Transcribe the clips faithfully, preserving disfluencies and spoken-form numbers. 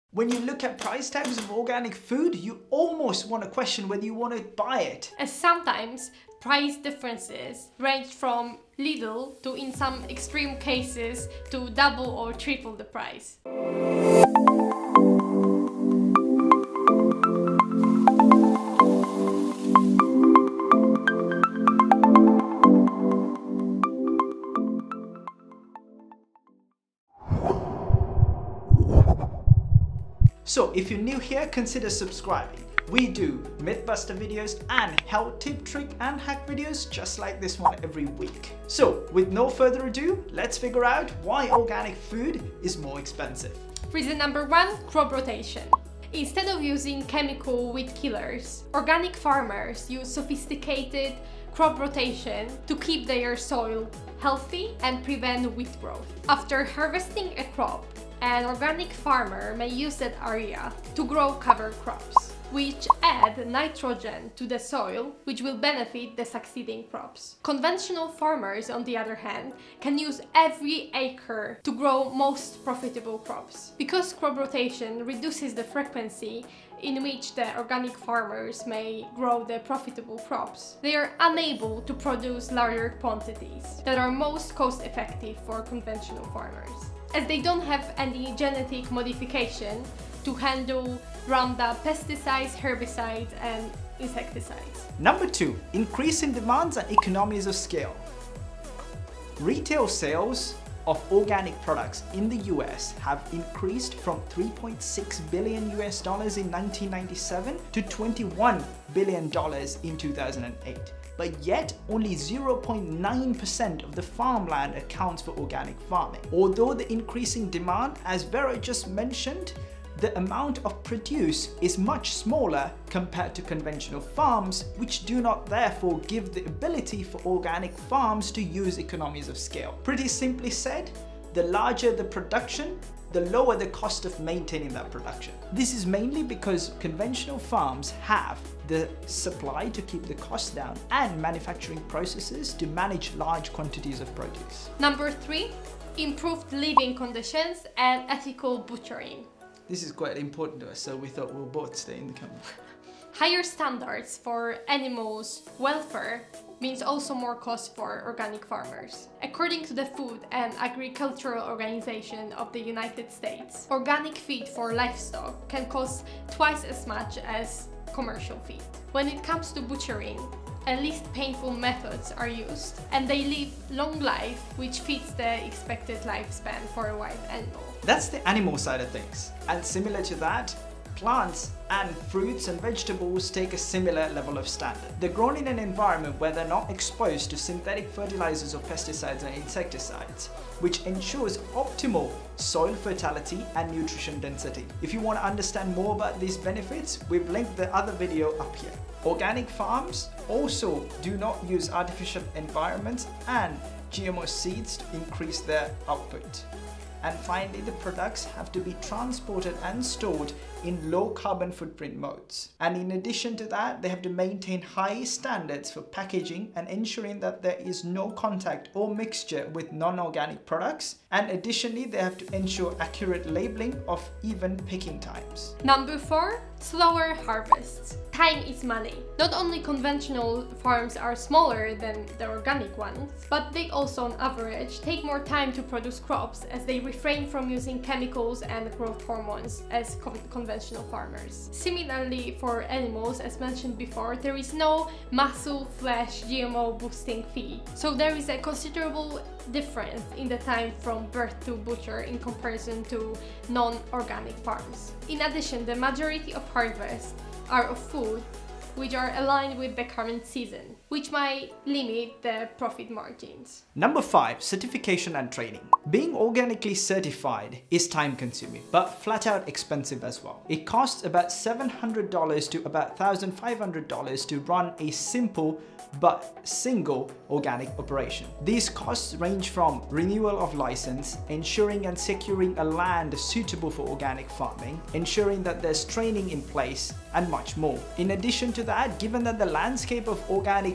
When you look at price tags of organic food, you almost want to question whether you want to buy it. As sometimes price differences range from little to, in some extreme cases, to double or triple the price. So if you're new here, consider subscribing. We do Mythbuster videos and health tip, trick and hack videos just like this one every week. So with no further ado, let's figure out why organic food is more expensive. Reason number one, crop rotation. Instead of using chemical weed killers, organic farmers use sophisticated crop rotation to keep their soil healthy and prevent weed growth. After harvesting a crop, an organic farmer may use that area to grow cover crops, which add nitrogen to the soil, which will benefit the succeeding crops. Conventional farmers, on the other hand, can use every acre to grow most profitable crops. Because crop rotation reduces the frequency in which the organic farmers may grow the profitable crops, they are unable to produce larger quantities that are most cost-effective for conventional farmers, as they don't have any genetic modification to handle Roundup pesticides, herbicides and insecticides. Number two, increase in demands and economies of scale. Retail sales of organic products in the U S have increased from three point six billion U S dollars in nineteen ninety-seven to twenty-one billion dollars in two thousand eight. But yet only zero point nine percent of the farmland accounts for organic farming. Although the increasing demand, as Vera just mentioned, the amount of produce is much smaller compared to conventional farms, which do not therefore give the ability for organic farms to use economies of scale. Pretty simply said, the larger the production, the lower the cost of maintaining that production. This is mainly because conventional farms have the supply to keep the costs down and manufacturing processes to manage large quantities of produce. Number three, improved living conditions and ethical butchering. This is quite important to us, so we thought we'll both stay in the company. Higher standards for animals' welfare means also more cost for organic farmers. According to the Food and Agricultural Organization of the United States, organic feed for livestock can cost twice as much as commercial feed. When it comes to butchering, at least painful methods are used, and they live long life, which fits the expected lifespan for a wild animal. That's the animal side of things. And similar to that, plants and fruits and vegetables take a similar level of standard. They're grown in an environment where they're not exposed to synthetic fertilizers or pesticides and insecticides, which ensures optimal soil fertility and nutrition density. If you want to understand more about these benefits, we've linked the other video up here. Organic farms also do not use artificial environments and G M O seeds to increase their output. And finally, the products have to be transported and stored in low carbon footprint modes. And in addition to that, they have to maintain high standards for packaging and ensuring that there is no contact or mixture with non-organic products. And additionally, they have to ensure accurate labeling of even picking times. Number four, slower harvests. Time is money. Not only conventional farms are smaller than the organic ones, but they also on average take more time to produce crops as they refrain from using chemicals and growth hormones as con conventional farmers. Similarly for animals, as mentioned before, there is no muscle, flesh, G M O boosting feed. So there is a considerable difference in the time from birth to butcher in comparison to non-organic farms. In addition, the majority of harvests are of food which are aligned with the current season, which might limit the profit margins. Number five, certification and training. Being organically certified is time consuming, but flat out expensive as well. It costs about seven hundred dollars to about one thousand five hundred dollars to run a simple but single organic operation. These costs range from renewal of license, ensuring and securing a land suitable for organic farming, ensuring that there's training in place, and much more. In addition to that, given that the landscape of organic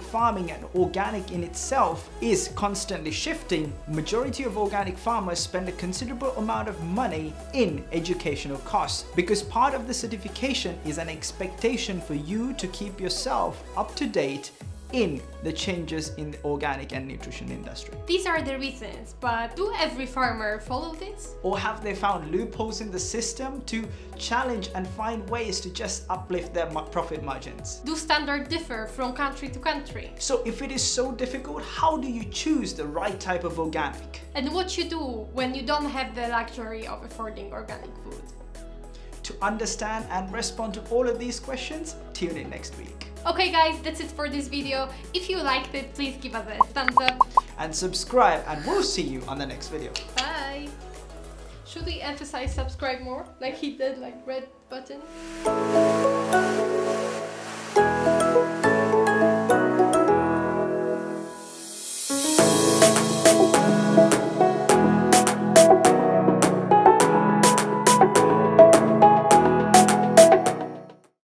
farming and organic in itself is constantly shifting, majority of organic farmers spend a considerable amount of money in educational costs, because part of the certification is an expectation for you to keep yourself up to date in the changes in the organic and nutrition industry. These are the reasons, but do every farmer follow this? Or have they found loopholes in the system to challenge and find ways to just uplift their profit margins? Do standards differ from country to country? So if it is so difficult, how do you choose the right type of organic? And what you do when you don't have the luxury of affording organic food? To understand and respond to all of these questions, tune in next week. Okay guys, that's it for this video. If you liked it, please give us a thumbs up. And subscribe, and we'll see you on the next video. Bye! Should we emphasize subscribe more? Like hit that like red button?